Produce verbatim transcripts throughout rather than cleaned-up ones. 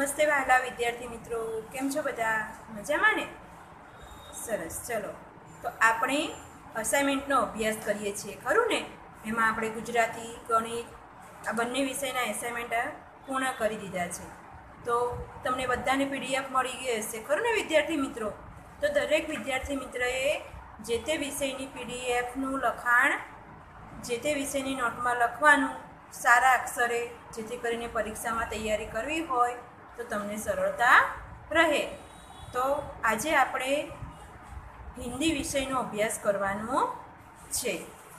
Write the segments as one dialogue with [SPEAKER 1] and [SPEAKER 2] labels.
[SPEAKER 1] નમસ્તે વહાલા વિદ્યાર્થી મિત્રો, કેમ છો બધા? મજામાં ને? સરસ. ચલો, તો આપણે અસાઇનમેન્ટનો અભ્યાસ કરીએ છીએ, ખરું ને? એમાં આપણે ગુજરાતી, ગણિત આ બંને વિષયના એસાઇનમેન્ટ પૂર્ણ કરી દીધા છે. તો તમને બધાને પીડીએફ મળી ગઈ હશે, ખરું ને વિદ્યાર્થી મિત્રો? તો દરેક વિદ્યાર્થી મિત્રએ જે તે વિષયની પીડીએફનું લખાણ જે તે વિષયની નોટમાં લખવાનું સારા અક્ષરે, જેથી કરીને પરીક્ષામાં તૈયારી કરવી હોય તો તમને સરળતા રહે. તો આજે આપણે હિન્દી વિષયનો અભ્યાસ કરવાનો છે.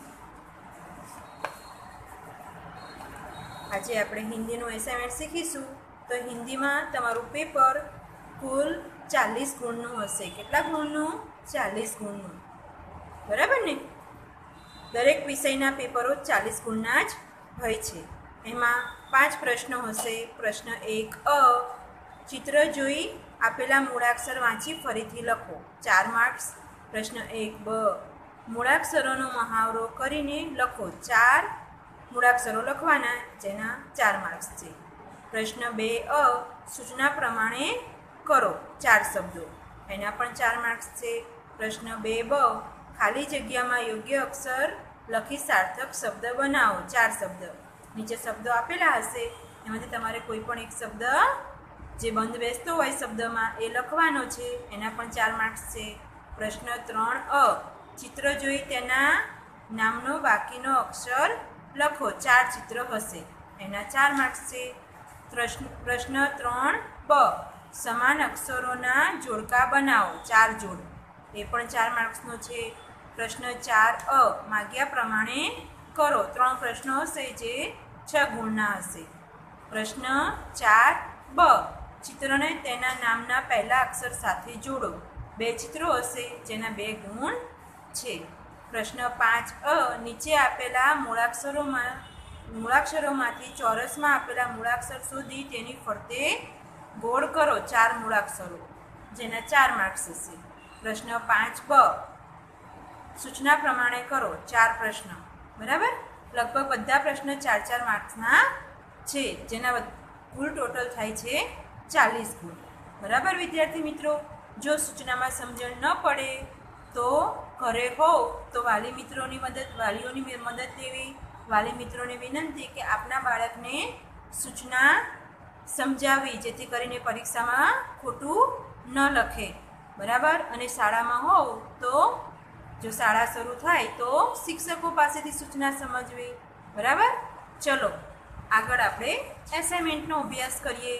[SPEAKER 1] આજે આપણે હિન્દીનું એસાઇનમેન્ટ શીખીશું. તો હિન્દીમાં તમારું પેપર કુલ ચાલીસ ગુણનું હશે. કેટલા ગુણનું? ચાલીસ ગુણનું. બરાબર ને? દરેક વિષયના પેપરો ચાલીસ ગુણના જ હોય છે. એમાં પાંચ પ્રશ્નો હશે. પ્રશ્ન એક અ, ચિત્ર જોઈ આપેલા મૂળાક્ષર વાંચી ફરીથી લખો, ચાર માર્ક્સ. પ્રશ્ન એક બ, મૂળાક્ષરોનો મહાવરો કરીને લખો, ચાર મૂળાક્ષરો લખવાના, જેના ચાર માર્ક્સ છે. પ્રશ્ન બે અ, સૂચના પ્રમાણે કરો, ચાર શબ્દો, એના પણ ચાર માર્ક્સ છે. પ્રશ્ન બે બ, ખાલી જગ્યામાં યોગ્ય અક્ષર લખી સાર્થક શબ્દ બનાવો, ચાર શબ્દ. નીચે શબ્દો આપેલા હશે, એમાંથી તમારે કોઈ પણ એક શબ્દ જે બંધ બેસતો હોય શબ્દમાં એ લખવાનો છે, એના પણ ચાર માર્ક્સ છે. પ્રશ્ન ત્રણ અ, ચિત્ર જોઈ તેના નામનો બાકીનો અક્ષર લખો, ચાર ચિત્ર હશે, એના ચાર માર્ક્સ છે. પ્રશ્ન પ્રશ્ન ત્રણ બ, સમાન અક્ષરોના જોડકા બનાવો, ચાર જોડ, એ પણ ચાર માર્ક્સનો છે. પ્રશ્ન ચાર અ, માગ્યા પ્રમાણે કરો, ત્રણ પ્રશ્નો હશે જે છ ગુણના હશે. પ્રશ્ન ચાર બ, ચિત્રને તેના નામના પહેલા અક્ષર સાથે જોડો, બે ચિત્રો હશે જેના બે ગુણ છે. પ્રશ્ન પાંચ અ, નીચે આપેલા મૂળાક્ષરોમાં મૂળાક્ષરોમાંથી ચોરસમાં આપેલા મૂળાક્ષર શોધી તેની ફરતે ગોળ કરો, ચાર મૂળાક્ષરો, જેના ચાર માર્ક્સ હશે. પ્રશ્ન પાંચ બ, સૂચના પ્રમાણે કરો, ચાર પ્રશ્ન. બરાબર? લગભગ બધા પ્રશ્ન ચાર ચાર માર્ક્સના છે, જેના કુલ ટોટલ થાય છે ચાલીસ ગુણ. બરાબર વિદ્યાર્થી મિત્રો? જો સૂચનામાં સમજણ ન પડે તો ઘરે હો તો વાલી મિત્રોની મદદ વાલીઓની મદદ લેવી. વાલી મિત્રોને વિનંતી કે આપના બાળકને સૂચના સમજાવી, જેથી કરીને પરીક્ષામાં ખોટું ન લખે. બરાબર? અને શાળામાં હોવ તો જો શાળા શરૂ થાય તો શિક્ષકો પાસેથી સૂચના સમજવી. બરાબર? ચલો આગળ આપણે એસાઇનમેન્ટનો અભ્યાસ કરીએ.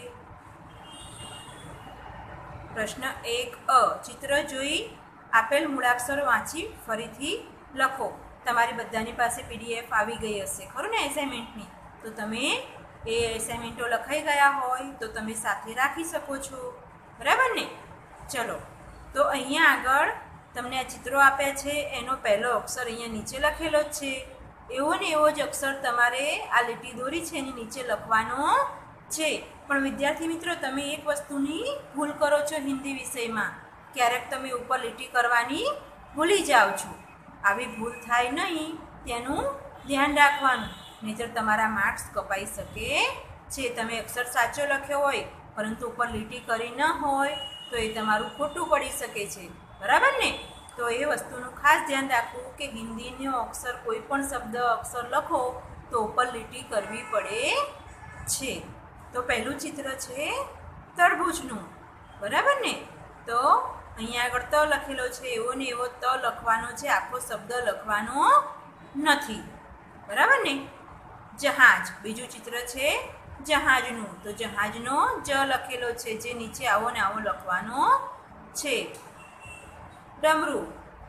[SPEAKER 1] પ્રશ્ન એક અ, ચિત્ર જોઈ આપેલ મૂળાક્ષર વાંચી ફરીથી લખો. તમારી બધાની પાસે પીડીએફ આવી ગઈ હશે, ખરું ને એસાઇનમેન્ટની? તો તમે એ એસાઇનમેન્ટો લખાઈ ગયા હોય તો તમે સાથે રાખી શકો છો. બરાબર ને? ચલો, તો અહીંયા આગળ તમને આ ચિત્રો આપ્યા છે, એનો પહેલો અક્ષર અહીંયા નીચે લખેલો જ છે. એવો ને એવો જ અક્ષર તમારે આ લીટી દોરી છે એની નીચે લખવાનો છે. પણ વિદ્યાર્થી મિત્રો, તમે એક વસ્તુની ભૂલ કરો છો હિન્દી વિષયમાં, ક્યારેક તમે ઉપર લીટી કરવાની ભૂલી જાઓ છો. આવી ભૂલ થાય નહીં તેનું ધ્યાન રાખવાનું, નહીંતર તમારા માર્ક્સ કપાઈ શકે છે. તમે અક્ષર સાચો લખ્યો હોય પરંતુ ઉપર લીટી કરી ન હોય તો એ તમારું ખોટું પડી શકે છે. બરાબર ને? તો એ વસ્તુનું ખાસ ધ્યાન રાખવું કે હિન્દીનો અક્ષર કોઈ પણ શબ્દ અક્ષર લખો તો ઉપર લીટી કરવી પડે છે. તો પહેલું ચિત્ર છે તરબૂચનું. બરાબર ને? તો અહીંયા આગળ ત લખેલો છે, એવો ને એવો ત લખવાનો છે, આખો શબ્દ લખવાનો નથી. બરાબર ને? જહાજ, બીજું ચિત્ર છે જહાજનું. તો જહાજનો જ લખેલો છે, જે નીચે આવો ને આવો લખવાનો છે. ડમરું,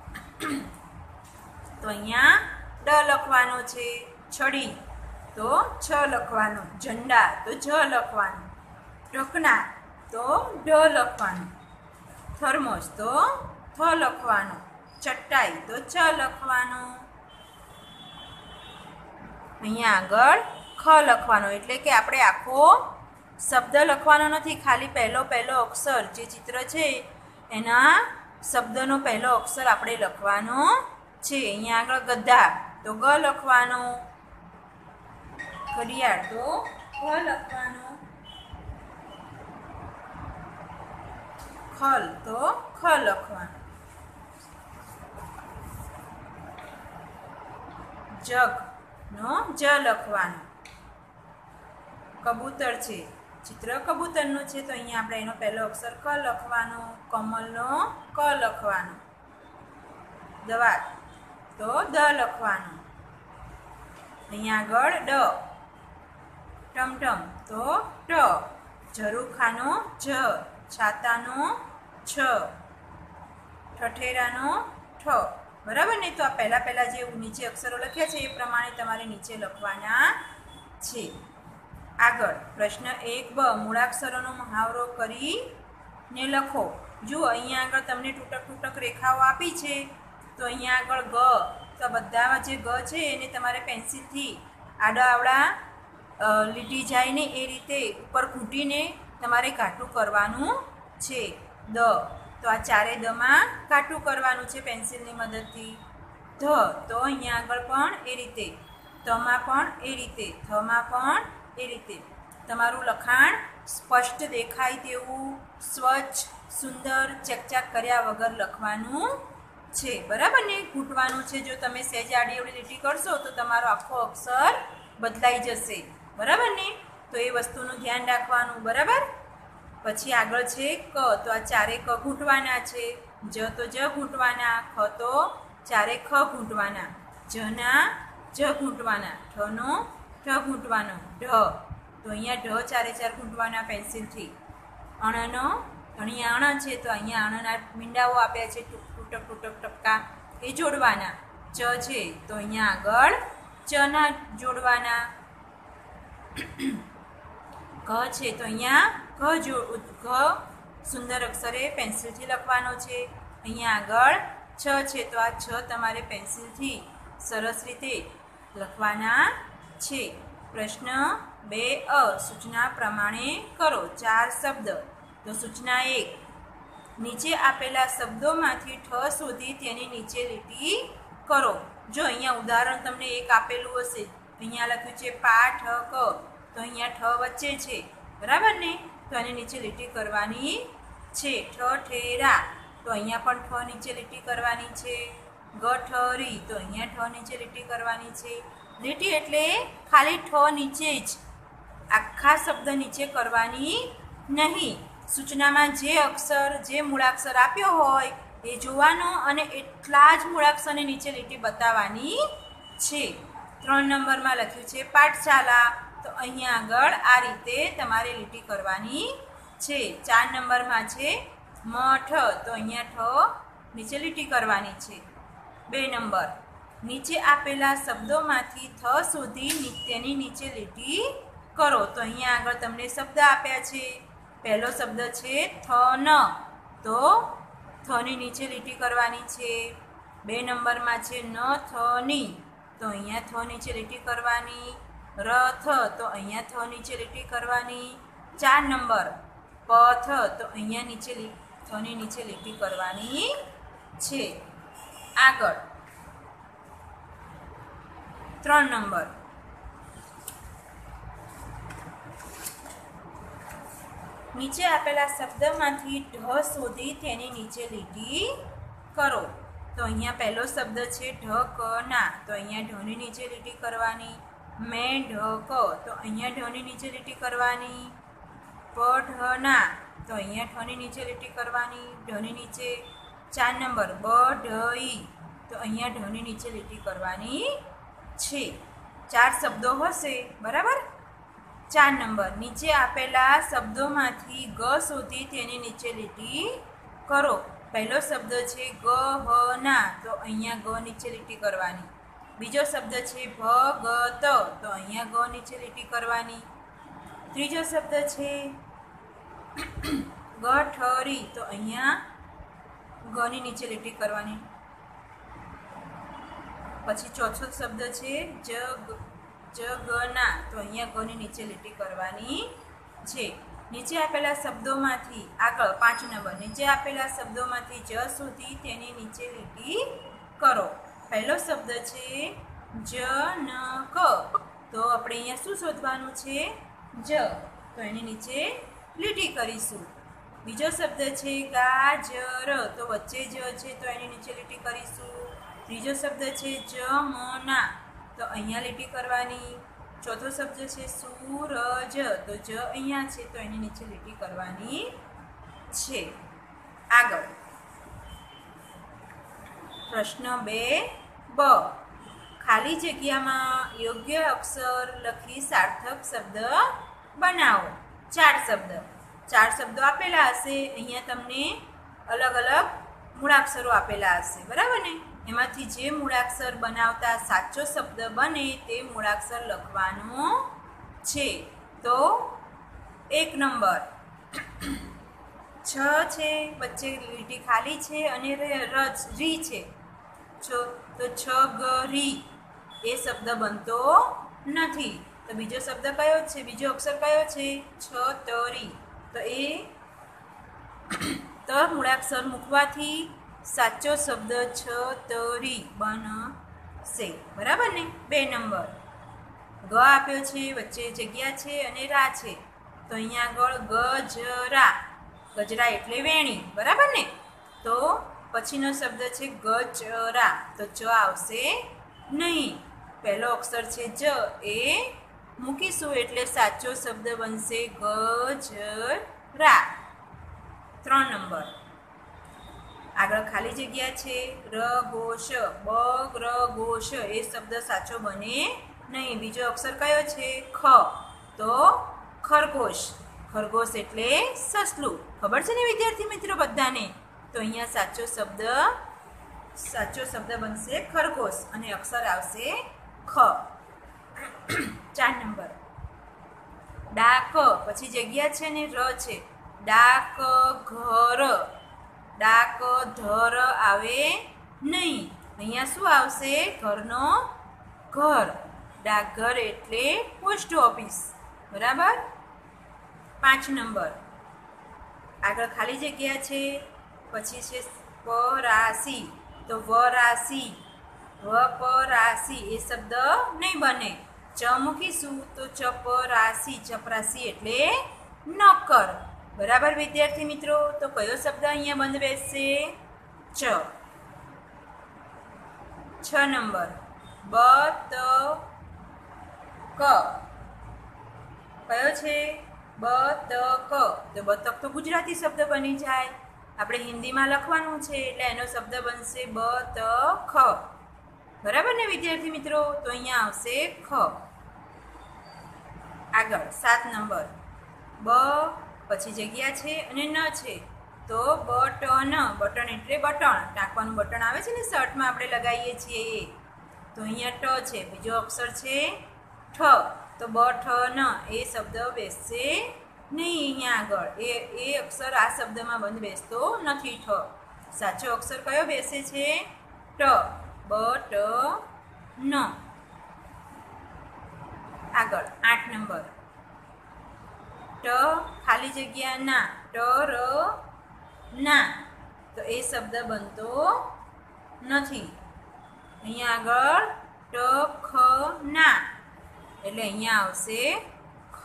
[SPEAKER 1] તો અહીંયા ડ લખવાનો છે. છડી, તો છ લખવાનો. ઝંડા, તો જ લખવાનું. ઢકના, તો ઢ લખવાનું. થર્મોસ, તો થ લખવાનો. ચટાઈ, તો ચ લખવાનો. અહીંયા આગળ ખ લખવાનો, એટલે કે આપણે આખો શબ્દ લખવાનો નથી, ખાલી પહેલો પહેલો અક્ષર જે ચિત્ર છે એના શબ્દનો પહેલો અક્ષર આપણે લખવાનો છે. અહીંયા આગળ ગધા, તો ગ લખવાનો. ઘડિયાળ, તો ગ લખવાનો. ખલ તો ખ લખવાનું. જગનો જ લખવાનું. કબૂતર છે, ચિત્ર કબૂતરનું છે તો અહીંયા આપણે એનો પહેલો અક્ષર ક લખવાનો. કમલનો ક લખવાનો. દવા તો દ લખવાનું. અહીંયા આગળ ડ. ટમટમ તો ટ. ઝરૂખાનો જ. છાતાનો છ. ઠઠેરાનો ઠ. બરાબર ને? તો આ પહેલાં પહેલાં જે નીચે અક્ષરો લખ્યા છે એ પ્રમાણે તમારે નીચે લખવાના છે. આગળ પ્રશ્ન એક બ. મૂળાક્ષરોનો મહાવરો કરીને લખો. જુઓ અહીંયા આગળ તમને તૂટક તૂટક રેખાઓ આપી છે તો અહીંયા આગળ ગ. તો બધામાં જે ગ છે એને તમારે પેન્સિલથી આડા આવડા લીટી જાય ને એ રીતે ઉપર ઘૂંટીને તમારે કાટું કરવાનું છે. દ. તો આ ચારે દમાં કાટું કરવાનું છે પેન્સિલની મદદથી. ધ. તો અહીંયા આગળ પણ એ રીતે. તમાં પણ એ રીતે. થમાં પણ એ રીતે. તમારું લખાણ સ્પષ્ટ દેખાય તેવું સ્વચ્છ સુંદર ચકચાક કર્યા વગર લખવાનું છે. બરાબર ને? ઘૂંટવાનું છે. જો તમે સહેજ આડી અવડી લીટી કરશો તો તમારો આખો અક્ષર બદલાઈ જશે. બરાબર ને? તો એ વસ્તુનું ધ્યાન રાખવાનું. બરાબર? પછી આગળ છે ક. તો આ ચારે ક ઘૂંટવાના છે. જ તો જ ઘૂંટવાના. ખ તો ચારે ખ ઘૂંટવાના. જના જ ઘૂંટવાના. ઠનો ઠ ઘૂંટવાનો. ઢ. તો અહીંયા ઢ ચારે ચાર ઘૂંટવાના પેન્સિલથી. અણનો અહીંયા અણ છે તો અહીંયા અણના મીંડાઓ આપ્યા છે તૂટક તૂટક ટપકા એ જોડવાના. ચ છે તો અહીંયા આગળ ચના જોડવાના. ઘ છે તો અહીંયા ઘ જો ઘ સુંદર અક્ષરે પેન્સિલથી લખવાનો છે. અહીંયા આગળ છ છે તો આ છ તમારે પેન્સિલથી સરસ રીતે લખવાના છે. પ્રશ્ન બે અ. સૂચના પ્રમાણે કરો. ચાર શબ્દ. તો સૂચના એક. નીચે આપેલા શબ્દોમાંથી ઠ શોધી તેની નીચે લીટી કરો. જો અહીંયા ઉદાહરણ તમને એક આપેલું હશે. અહીંયા લખ્યું છે પા ઠ ક. તો અહીંયા ઠ વચ્ચે છે. બરાબર ને? તો આની નીચે લીટી કરવાની છે. ઠ ઠેરા. તો અહીંયા પણ ઠ નીચે લીટી કરવાની છે. ગ ઠરી. તો અહીંયા ઠ નીચે લીટી કરવાની છે. લીટી એટલે ખાલી ઠ નીચે જ, આખા શબ્દ નીચે કરવાની નહીં. સૂચનામાં જે અક્ષર જે મૂળાક્ષર આપ્યો હોય એ જોવાનો અને એટલા જ મૂળાક્ષરની નીચે લીટી બતાવવાની છે. ત્રણ નંબરમાં લખ્યું છે પાઠશાલા. તો અહીંયા આગળ આ રીતે તમારે લીટી કરવાની છે. ચાર નંબરમાં છે મઠ. તો અહીંયા ઠ નીચે લીટી કરવાની છે. બે નંબર. નીચે આપેલા શબ્દોમાંથી થ શોધી તેની નીચે લીટી કરો. તો અહીંયા આગળ તમને શબ્દ આપ્યા છે. પહેલો શબ્દ છે થન. તો થની નીચે લીટી કરવાની છે. બે નંબરમાં છે ન થની. તો અહીંયા થ નીચે લીટી કરવાની. રથ. તો અહીંયા થ નીચે લીટી કરવાની. ચાર નંબર પથ. તો અહીંયા નીચે થની નીચે લીટી કરવાની છે. આગળ ત્રણ નંબર. નીચે આપેલા શબ્દમાંથી ઢ શોધી તેની નીચે લીટી કરો. તો અહીંયા પહેલો શબ્દ છે ઢ ક ના. તો અહીંયા ઢની નીચે લીટી કરવાની. મેં ઢ ક. તો અહીંયા ઢની નીચે લીટી કરવાની. પ ઢ ના. તો અહીંયા ઠની નીચે લીટી કરવાની. ઢની નીચે. ચાર નંબર બ ઢ ઈ. તો અહીંયા ઢની નીચે લીટી કરવાની છે. ચાર શબ્દો હશે. બરાબર? ચાર નંબર. નીચે આપેલા શબ્દોમાંથી ગ શોધી તેની નીચે લીટી કરો. પહેલો શબ્દ છે ગ હ ના. તો અહીંયા ગ નીચે લીટી કરવાની. બીજો શબ્દ છે ભ ગ ત. તો અહીંયા ગ નીચે લીટી કરવાની. ત્રીજો શબ્દ છે ગ ઠરી. તો અહીંયા ગની નીચે લીટી કરવાની. પછી ચોથો શબ્દ છે જ જ ગ ના. તો અહીંયા ગની નીચે લીટી કરવાની છે. નીચે આપેલા શબ્દોમાંથી આગળ પાંચ નંબર. નીચે આપેલા શબ્દોમાંથી જ સુધી તેની નીચે લીટી કરો. પહેલો શબ્દ છે જ ન ક. તો આપણે અહીંયા શું શોધવાનું છે? જ. તો એની નીચે લીટી કરીશું. બીજો શબ્દ છે ગાજર, તો વચ્ચે જ છે તો એની નીચે લીટી કરીશું. ત્રીજો શબ્દ છે જમના, તો અહીંયા લીટી કરવાની. ચોથો શબ્દ છે સૂરજ, તો જ અહીંયા છે તો એની નીચે લીટી કરવાની છે. આગળ પ્રશ્ન બે બ, ખાલી જગ્યામાં યોગ્ય અક્ષર લખી સાર્થક શબ્દ બનાવો. ચાર શબ્દ ચાર શબ્દો આપેલા હશે. અહીંયા તમને અલગ અલગ મૂળાક્ષરો આપેલા હશે, બરાબર ને? એમાંથી જે મૂળાક્ષર બનાવતા સાચો શબ્દ બને તે મૂળાક્ષર લખવાનો છે. તો એક નંબર છ છે, વચ્ચે લીટી ખાલી છે અને રજ રી છે, તો છ ગ રી એ શબ્દ બનતો નથી. તો બીજો શબ્દ કયો છે? બીજો અક્ષર કયો છે? છ તરી. તો એ ત મૂળાક્ષર મૂકવાથી સાચો શબ્દ છ તરી બનશે, બરાબર ને? બે નંબર ગ આપ્યો છે, વચ્ચે જગ્યા છે અને રા છે, તો અહીંયા આગળ ગજરા. ગજરા એટલે વેણી, બરાબર ને? તો પછીનો શબ્દ છે ગચરા, તો ચ આવશે નહીં. પહેલો અક્ષર છે જ, એ મૂકીશું એટલે સાચો શબ્દ બનશે ગજરા. ત્રણ નંબર આગળ ખાલી જગ્યા છે રઘોષ, બગ રઘોષ એ શબ્દ સાચો બને નહીં. બીજો અક્ષર કયો છે? ખ, તો ખરગોશ. ખરગોશ એટલે સસલું, ખબર છે ને વિદ્યાર્થી મિત્રો બધાને? તો અહીંયા સાચો શબ્દ સાચો શબ્દ બનશે ખરગોશ અને અક્ષર આવશે ખ. ચાર નંબર ડાક, પછી જગ્યા છે ને ર છે, ડાક ઘર. ડાક ધર આવે નહીં. અહીંયા શું આવશે? ઘરનો ઘર. ડાકઘર એટલે પોસ્ટ ઓફિસ, બરાબર? પાંચ નંબર આગળ ખાલી જગ્યા છે, પછી છે પરાસી, તો વરાસી. વ પરાસી એ શબ્દ નહીં બને. ચ મૂકીશું તો ચપરાસી. ચપરાસી એટલે નોકર, બરાબર વિદ્યાર્થી મિત્રો? તો કયો શબ્દ અહીંયા બંધ બેસશે? ચ. છ નંબર બ ત ક, કયો છે? બતક. તો બતક તો ગુજરાતી શબ્દ બની જાય. આપણે હિન્દીમાં લખવાનું છે એટલે એનો શબ્દ બનશે બતખ, બરાબર ને વિદ્યાર્થી મિત્રો? તો અહીંયા આવશે ખ. આગળ સાત નંબર બ, પછી જગ્યા છે અને ન છે, તો બટન. બટન એટલે બટન, ટાંકવાનું બટન આવે છે ને શર્ટમાં આપણે લગાવીએ છીએ એ. તો અહીંયા ટ છે. બીજો અક્ષર છે ઠ, તો બ ઠ ન એ શબ્દ બેસશે નહીં અહીંયા આગળ. એ એ અક્ષર આ શબ્દમાં બંધ બેસતો નથી. ઠ સાચો અક્ષર કયો બેસે છે? ટ. બ ટ ન. આગળ આઠ નંબર ટ ખાલી જગ્યા ના, ટ ર ના, તો એ શબ્દ બનતો નથી. અહીંયા આગળ ટ ખ ના એટલે અહીંયા આવશે ખ.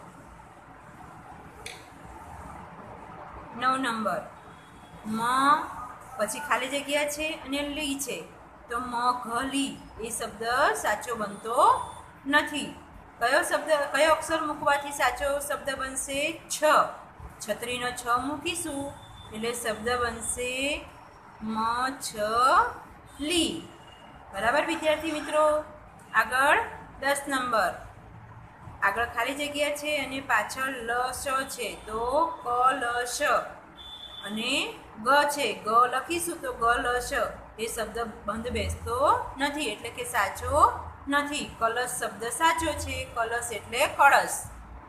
[SPEAKER 1] નવ નંબર મ, પછી ખાલી જગ્યા છે અને લી છે, તો મઘલી એ શબ્દ સાચો બનતો નથી. કયો શબ્દ કયો અક્ષર મૂકવાથી સાચો શબ્દ બનશે? છ. છત્રીનો છ મૂકીશું એટલે શબ્દ બનશે મ છ લી, બરાબર વિદ્યાર્થી મિત્રો? આગળ દસ નંબર આગળ ખાલી જગ્યા છે અને પાછળ લ શ છે, તો કલશ. અને ગ છે, ગ લખીશું તો ગ લ શ એ શબ્દ બંધ બેસતો નથી એટલે કે સાચો નથી. કલશ શબ્દ સાચો છે. કલશ એટલે કળશ.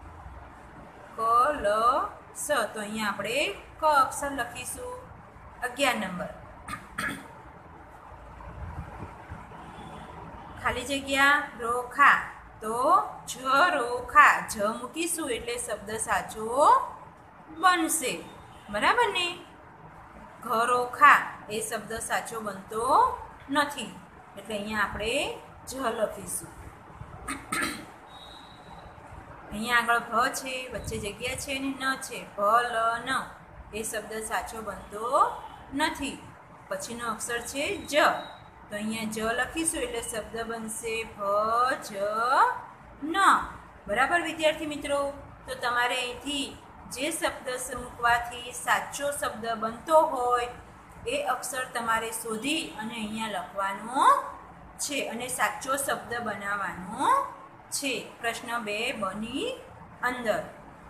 [SPEAKER 1] કલશ, તો અહીંયા આપણે ક અક્ષર લખીશું. અગિયાર નંબર ખાલી જગ્યા રોખા, તો જ રોખા. જ મૂકીશું એટલે શબ્દ સાચો બનશે, બરાબર ને? ઘરોખા એ શબ્દ સાચો બનતો નથી એટલે અહીંયા આપણે જ લખીશું. અહીંયા આગળ ભ છે, વચ્ચે જગ્યા છે અને ન છે. ભ લ ન, એ શબ્દ સાચો બનતો નથી. પછીનો અક્ષર છે જ, તો અહીંયા જ લખીશું એટલે શબ્દ બનશે ભ જ ન. બરાબર વિદ્યાર્થી મિત્રો? તો તમારે અહીંથી જે શબ્દ મૂકવાથી સાચો શબ્દ બનતો હોય એ અક્ષર તમારે શોધી અને અહીંયા લખવાનો છે અને સાચો શબ્દ બનાવવાનો છે. પ્રશ્ન બે બની અંદર.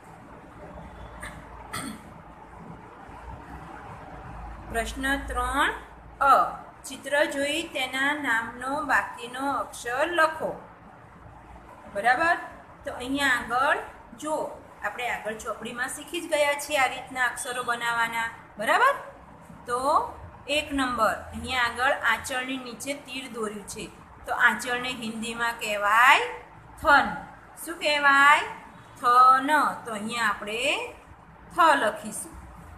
[SPEAKER 1] પ્રશ્ન ત્રણ અ, ચિત્ર જોઈ તેના નામનો બાકીનો અક્ષર લખો. બરાબર? તો અહીંયા આગળ જો આપણે આગળ ચોપડીમાં શીખી જ ગયા છીએ આ રીતના અક્ષરો બનાવવાના. બરાબર? તો એક નંબર અહીંયા આગળ આંચળની નીચે તીર દોર્યું છે, તો આંચળને હિન્દીમાં કહેવાય થન. શું કહેવાય? થન. તો અહીંયા આપણે થ લખીશું.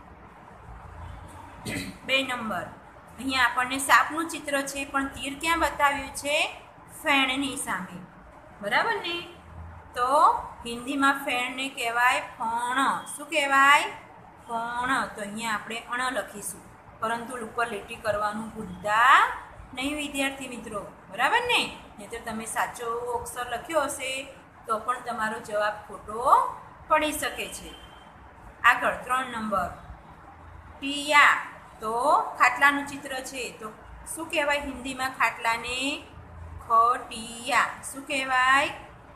[SPEAKER 1] બે નંબર અહીંયા આપણને સાપનું ચિત્ર છે, પણ તીર ક્યાં બતાવ્યું છે? ફેણની સામે. બરાબર ને? તો હિન્દીમાં ફેણને કહેવાય ફણ. શું કહેવાય? ફણ. તો અહીંયા આપણે અણ લખીશું, પરંતુ ઉપર લીટી કરવાનું ભૂલતા નહીં વિદ્યાર્થી મિત્રો. બરાબર ને? નહીં તો તમે સાચો અક્ષર લખ્યો હશે તો પણ તમારો જવાબ ખોટો પડી શકે છે. આગળ ત્રણ નંબર ટીયા, તો ખાટલાનું ચિત્ર છે, તો શું કહેવાય હિન્દીમાં ખાટલાને? ખટિયા. શું કહેવાય?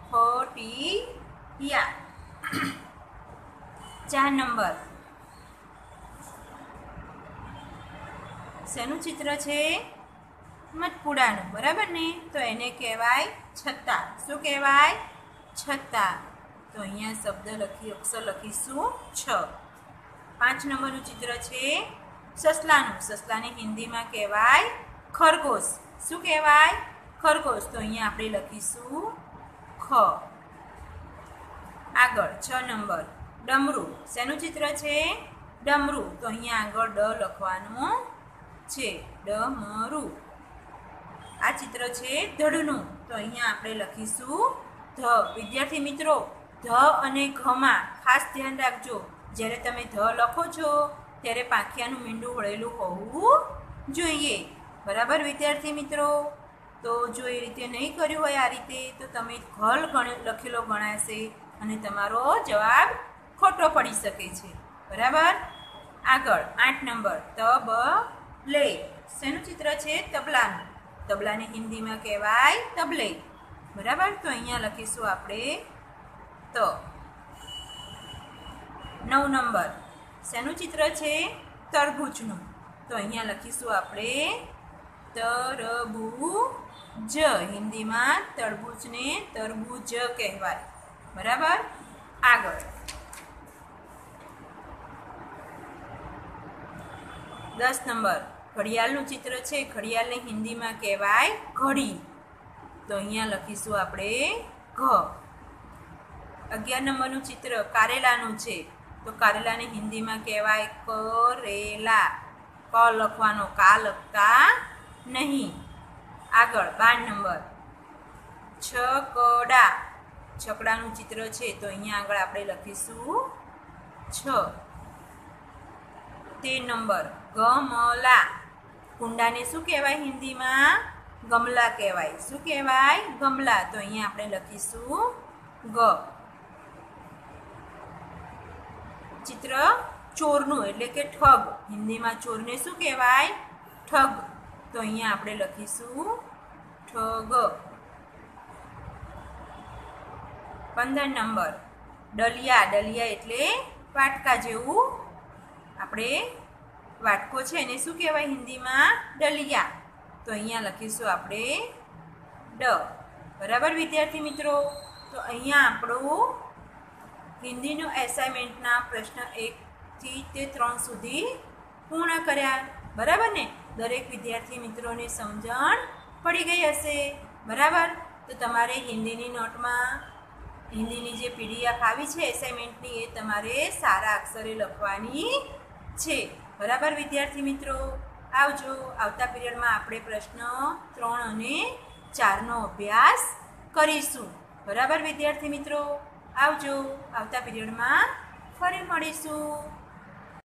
[SPEAKER 1] ખટિયા. ચાર નંબર શેનું ચિત્ર છે? મટકુડાનું. બરાબર ને? તો એને કહેવાય છત્તા. શું કહેવાય? છત્તા. તો અહીંયા શબ્દ લખી અક્ષર લખીશું છ. પાંચ નંબરનું ચિત્ર છે સસલાનું. સસલાને હિન્દીમાં કહેવાય ખરગોશ. શું કહેવાય? ખરગોશ. તો અહીંયા આપણે લખીશું ખ. આગળ છ નંબર ડમરું. શેનું ચિત્ર છે? ડમરું. તો અહીંયા આગળ ડ લખવાનું છે. ડમરું. આ ચિત્ર છે ધડનું. તો અહીંયા આપણે લખીશું ધ. વિદ્યાર્થી મિત્રો, ધ અને ઘમાં ખાસ ધ્યાન રાખજો. જ્યારે તમે ધ લખો છો ત્યારે પાંખિયાનું મીંડું વળેલું હોવું જોઈએ. બરાબર વિદ્યાર્થી મિત્રો? તો જો એ રીતે નહીં કર્યું હોય આ રીતે તો તમે ઘલ લખેલો ગણાશે અને તમારો જવાબ ખોટો પડી શકે છે. બરાબર? આગળ આઠ નંબર તબલે. શેનું ચિત્ર છે? તબલાનું. તબલાને હિન્દીમાં કહેવાય તબલે. બરાબર? તો અહીંયા લખીશું આપણે ત. નવ નંબર શેનું ચિત્ર છે? તરબૂચનું. તો અહીંયા લખીશું આપણે તરબૂજ. હિન્દીમાં તરબૂચને તરબૂજ કહેવાય. બરાબર? આગળ દસ નંબર ઘડિયાળનું ચિત્ર છે. ઘડિયાળને હિન્દીમાં કહેવાય ઘડી. તો અહીંયા લખીશું આપણે ઘ. અગિયાર નંબરનું ચિત્ર કારેલાનું છે, તો કારેલાને હિન્દીમાં કહેવાય કરેલા. ક લખવાનો, કા લખતા નહીં. આગળ બાર નંબર છકડા. છકડાનું ચિત્ર છે, તો અહીંયા આગળ આપણે લખીશું છ. તેર નંબર ગમલા. કુંડાને શું કહેવાય હિન્દીમાં? ગમલા કહેવાય. શું કહેવાય? ગમલા. તો અહીંયા આપણે લખીશું ગ. ચિત્ર ચોરનું એટલે કે ઠગ. હિન્દીમાં ચોરને શું કહેવાય? ઠગ. તો અહીંયા આપણે લખીશું ઠગ. પંદર નંબર ડલિયા. ડલિયા એટલે વાટકા જેવું. આપણે વાટકો છે એને શું કહેવાય હિન્દીમાં? ડલિયા. તો અહીંયા લખીશું આપણે ડ. બરાબર વિદ્યાર્થી મિત્રો? તો અહીંયા આપણું હિન્દીનું એસાઇનમેન્ટના પ્રશ્ન એકથી તે ત્રણ સુધી પૂર્ણ કર્યા. બરાબર ને? દરેક વિદ્યાર્થી મિત્રોને સમજણ પડી ગઈ હશે. બરાબર? તો તમારે હિન્દીની નોટમાં હિન્દીની જે પીડીએફ આવી છે એસાઇનમેન્ટની એ તમારે સારા અક્ષરે લખવાની છે. બરાબર વિદ્યાર્થી મિત્રો? આવજો. આવતા પીરિયડમાં આપણે પ્રશ્ન ત્રણ અને ચારનો અભ્યાસ કરીશું. બરાબર વિદ્યાર્થી મિત્રો? આવજો. આવતા પીરિયડમાં ફરી મળીશું.